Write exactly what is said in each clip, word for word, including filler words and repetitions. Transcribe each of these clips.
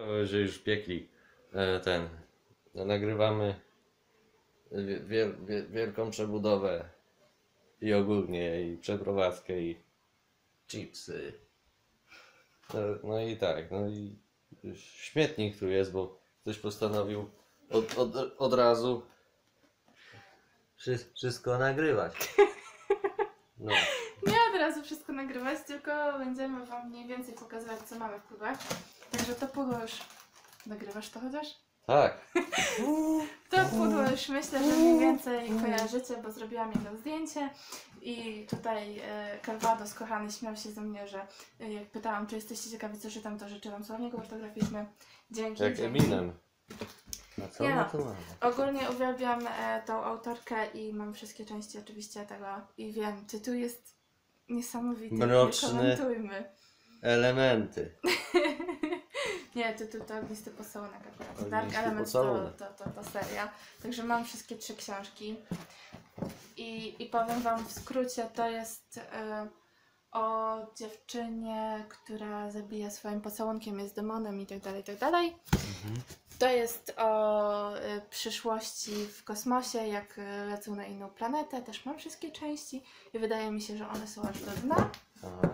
Że już piekli e, ten. No, nagrywamy wiel, wiel, wielką przebudowę i ogólnie i przeprowadzkę i chipsy. No, no i tak, no i śmietnik tu jest, bo ktoś postanowił od, od, od razu wszy- wszystko nagrywać. No. Nie od razu wszystko nagrywać, tylko będziemy wam mniej więcej pokazywać, co mamy w pudłach. Także to pudło już... Nagrywasz to chociaż? Tak. To pudło już myślę, że mniej więcej kojarzycie, bo zrobiłam jedno zdjęcie i tutaj e, Calvados kochany śmiał się ze mnie, że e, jak pytałam, czy jesteście ciekawi, co czytam, to życzyłam słownik ortograficzny. Dzięki. Jak dzięki. Eminem. A co Nie my no. tu mamy? Ogólnie uwielbiam e, tą autorkę i mam wszystkie części oczywiście tego i wiem, tytuł jest niesamowity. Mroczny. Nie komentujmy. Elementy. Nie, tytuł to Ognisty Pocałunek akurat. Ognisty Dark Elements to, Pocałunek. to, to, to seria. Także mam wszystkie trzy książki. I, i powiem wam w skrócie, to jest y, o dziewczynie, która zabija swoim pocałunkiem, jest demonem i tak dalej, i tak dalej. Mhm. To jest o y, przyszłości w kosmosie, jak y, lecą na inną planetę. Też mam wszystkie części i wydaje mi się, że one są aż do dna. Aha.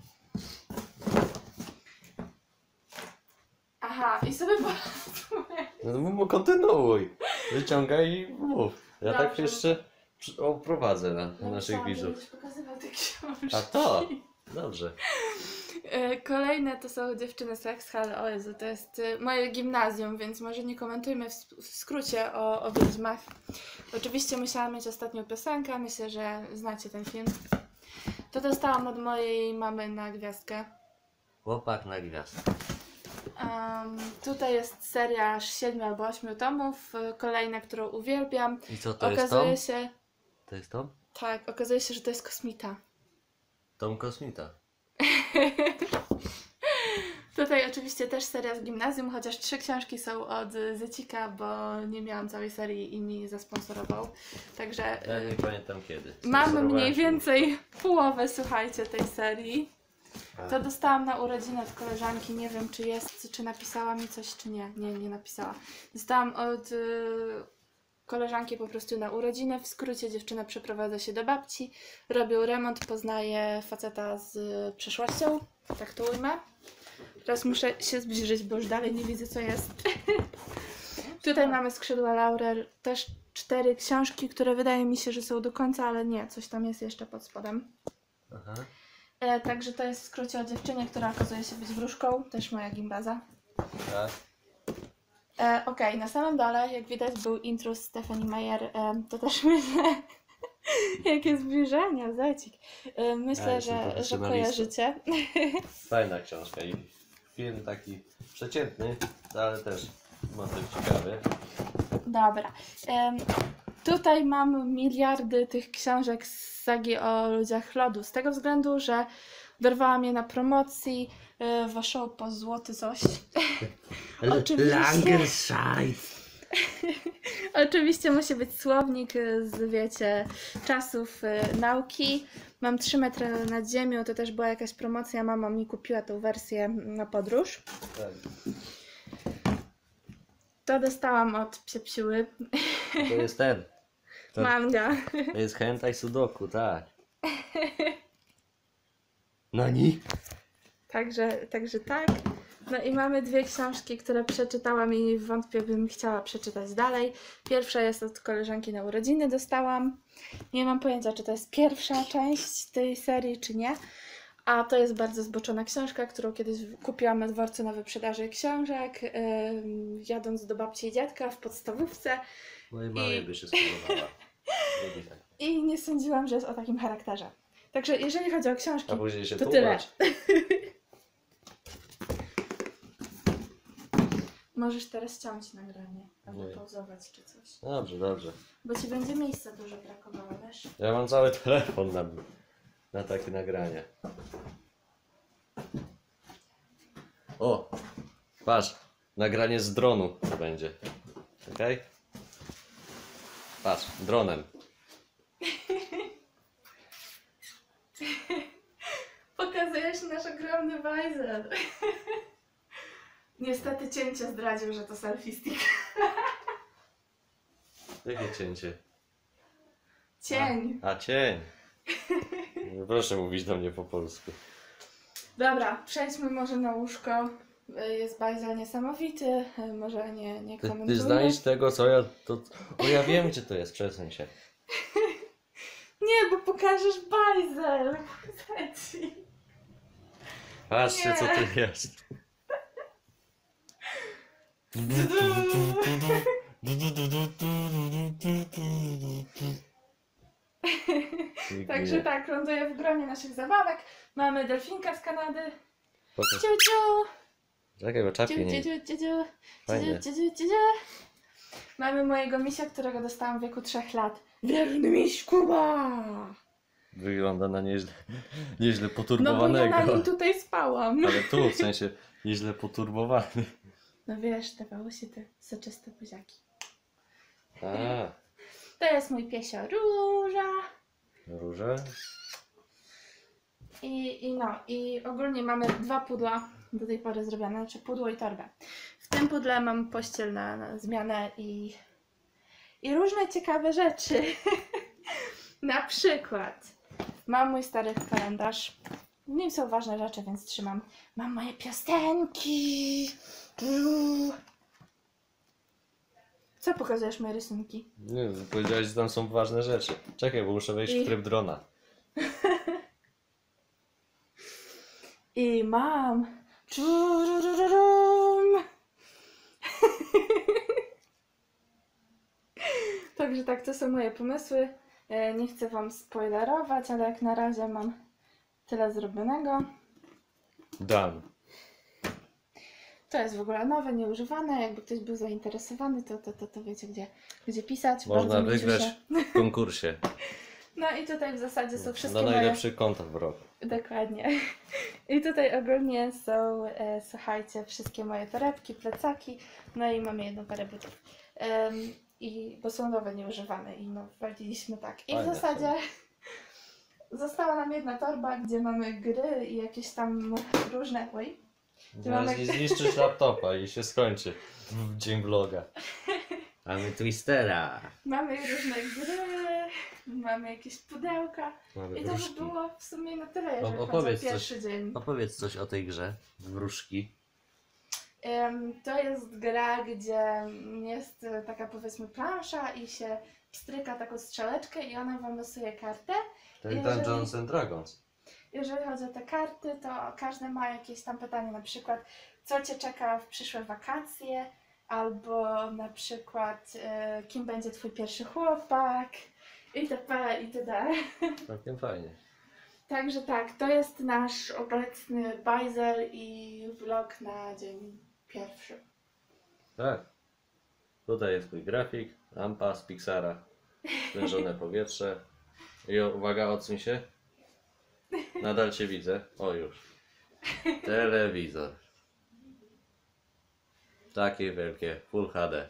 Aha, i sobie po... No mów, kontynuuj. Wyciągaj i mów. Ja Dobrze. tak jeszcze przy- oprowadzę na, na naszych Napisałam, że widzów. będziesz pokazywał te książki. A to? Dobrze. E, Kolejne to są dziewczyny z Hall. O Jezu, to jest e, moje gimnazjum, więc może nie komentujmy w, w skrócie o, o wiedźmach. Oczywiście musiałam mieć ostatnią piosenkę, myślę, że znacie ten film. To dostałam od mojej mamy na gwiazdkę. Chłopak na gwiazdę. Um, tutaj jest seria aż siedmiu albo ośmiu tomów. e, Kolejna, którą uwielbiam. I co to jest Okazuje Tom? się, To jest Tom? tak, okazuje się, że to jest kosmita. Tom Kosmita. Tutaj oczywiście też seria z gimnazjum, chociaż trzy książki są od Zecika, bo nie miałam całej serii i mi zasponsorował. Także Ja y, nie pamiętam kiedy. mam Sponsorowałem mniej się. więcej połowę, słuchajcie, tej serii. A. To dostałam na urodziny od koleżanki, nie wiem czy jest, czy napisała mi coś, czy nie. Nie, nie napisała. Dostałam od y, koleżanki po prostu na urodziny. W skrócie dziewczyna przeprowadza się do babci, robią remont, poznaje faceta z y, przeszłością, tak to ujmę. Teraz muszę się zbliżyć, bo już dalej nie widzę, co jest. Tutaj mamy Skrzydła Laurel, też cztery książki, które wydaje mi się, że są do końca, ale nie, coś tam jest jeszcze pod spodem. Aha. E, także to jest w skrócie o dziewczynie, która okazuje się być wróżką, też moja gimbaza. Tak. E, Okej, na samym dole, jak widać, był intrus Stephanie Meyer, e, to też myślę, jakie zbliżenia, Zecik. E, myślę, Ja jestem że, że profesjonalistą. kojarzycie. Fajna książka i film taki przeciętny, ale też motyw ciekawy. Dobra. Em, tutaj mam miliardy tych książek z sagi o ludziach lodu. Z tego względu, że dorwałam je na promocji e, waszą po złoty coś. Oczywiście. Langenscheid. Oczywiście musi być słownik e, z, wiecie, czasów e, nauki. Mam trzy metry nad ziemią, to też była jakaś promocja. Mama mi kupiła tą wersję na podróż. Tak. To dostałam od Psiepsiły. To jest ten. To, Manga. to jest hentai sudoku, tak. Nani? Także, także tak. No i mamy dwie książki, które przeczytałam i wątpię, bym chciała przeczytać dalej. Pierwsza jest od koleżanki na urodziny, dostałam. Nie mam pojęcia, czy to jest pierwsza część tej serii, czy nie. A to jest bardzo zboczona książka, którą kiedyś kupiłam na dworcu na wyprzedaży książek, yy, jadąc do babci i dziadka w podstawówce. Mojej mamie by się spodobała. Lubię tak. I nie sądziłam, że jest o takim charakterze. Także jeżeli chodzi o książki, A później się to tyle. tłumacz. Możesz teraz ciąć nagranie, albo Nie. pauzować czy coś. Dobrze, dobrze. Bo ci będzie miejsca dużo brakowało, wiesz? Ja mam cały telefon na, na takie nagranie. O! Patrz, nagranie z dronu to będzie. Okej? Patrz, dronem. Pokazujesz nasz ogromny bajzel. Niestety cięcie zdradził, że to selfie stick. Jakie cięcie? Cień. A, a cień. No proszę mówić do mnie po polsku. Dobra, przejdźmy może na łóżko. Jest bajzel niesamowity, może nie, nie Ty, ty komentujmy. znajdziesz tego, co ja... To... O, ja wiem, gdzie to jest, przesuń się. Nie, bo pokażesz bajzel. Chcę ci. Patrzcie, Nie. co tu jest. Także tak, ląduję w gronie naszych zabawek. Mamy delfinka z Kanady. Pokaż. Ciu, ciu. Czekaj, bo Ciu, czapki ciu, nie... ciu, ciu, ciu. Fajnie. Ciu, ciu, ciu, ciu. Mamy mojego misia, którego dostałam w wieku trzech lat. Wierny miś Kuba! Wygląda na nieźle, nieźle No bo ja poturbowanego. na nim tutaj spałam. Ale tu, w sensie, nieźle poturbowany. No wiesz, dawało się te soczyste buziaki. A, To jest mój piesio Róża. róże. I, I no, i ogólnie mamy dwa pudła do tej pory zrobione, znaczy pudło i torbę. W tym pudle mam pościel na, na zmianę i, i różne ciekawe rzeczy. Na przykład mam mój stary kalendarz. W nim są ważne rzeczy, więc trzymam. Mam moje piosenki. Co pokazujesz moje rysunki? Nie, powiedziałeś, że tam są ważne rzeczy. Czekaj, bo muszę wejść I- w tryb drona. I mam. Czurururum. Także tak, to są moje pomysły. E, Nie chcę Wam spoilerować, ale jak na razie mam tyle zrobionego. Dan. To jest w ogóle nowe, nieużywane. Jakby ktoś był zainteresowany, to, to, to, to wiecie, gdzie, gdzie pisać. Można Bardzo mi wygrać cieszę. w konkursie. No i tutaj w zasadzie są wszystkie Na moje... najlepszy content w roku. Dokładnie. I tutaj ogólnie są, e, słuchajcie, wszystkie moje torebki, plecaki, no i mamy jedną parę butów. Em, i, bo są nowe, nieużywane i no, waliliśmy tak. I w Fajne zasadzie została nam jedna torba, gdzie mamy gry i jakieś tam różne... Oj, Zaraz mamy- nie zniszczysz laptopa i się skończy w dzień vloga. Mamy Twistera. mamy różne gry, mamy jakieś pudełka Mamy i to by wróżki. było w sumie na tyle, jeżeli O- chodzi opowiedz o pierwszy dzień. Opowiedz coś o tej grze. Wróżki. Em, To jest gra, gdzie jest e, taka powiedzmy plansza i się pstryka taką strzałeczkę i ona wam losuje kartę. To jest jest Jeżeli- Dungeons and Dragons. Jeżeli chodzi o te karty, to każdy ma jakieś tam pytanie, na przykład co Cię czeka w przyszłe wakacje, albo na przykład e, kim będzie Twój pierwszy chłopak itp. itd. Całkiem fajnie. Także tak, to jest nasz obecny bajzel i vlog na dzień pierwszy. Tak. Tutaj jest mój grafik. Lampa z Pixara. Sprężone powietrze. I o, uwaga, odsuń się. Nadal Cię widzę. O już. Telewizor. Takie wielkie. Full H D.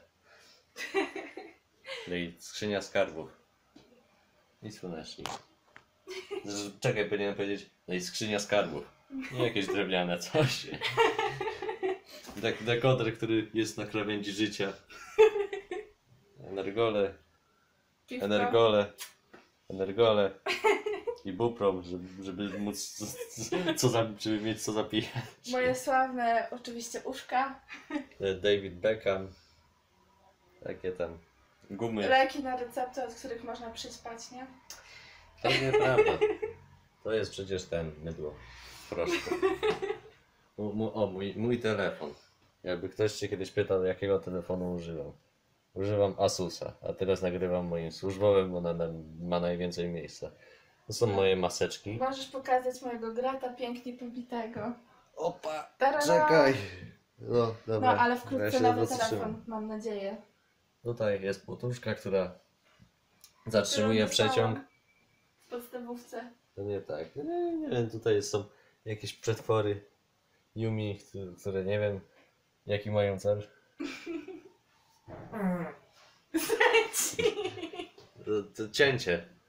No i skrzynia skarbów. I słonecznik. Z- Czekaj, powinienem powiedzieć. No i skrzynia skarbów. Nie jakieś drewniane coś. Dek dekoder, który jest na krawędzi życia. Energole. Piwko. Energole. Energole. I buprom, żeby, żeby móc co za, żeby mieć co zapijać. Moje sławne oczywiście uszka, David Beckham. Takie tam gumy. leki na receptę, od których można przyćpać, nie? To nieprawda. To jest przecież ten mydło. Proszę. Mu- mu- O, mój, mój telefon. Jakby ktoś się kiedyś pytał, jakiego telefonu używam. Używam Asusa, a teraz nagrywam moim służbowym, bo na, na, ma najwięcej miejsca. To są moje maseczki. Możesz pokazać mojego grata pięknie pobitego. Opa! Tarara! Czekaj! No, No, dobra. ale Ja wkrótce się nowy zatrzymam. telefon, mam nadzieję. Tutaj jest poduszka, która zatrzymuje Którą dostałam przeciąg. W podstawówce. To nie tak. Nie, nie wiem, tutaj są jakieś przetwory Yumi, które- które nie wiem jaki mają cel. To, to cięcie.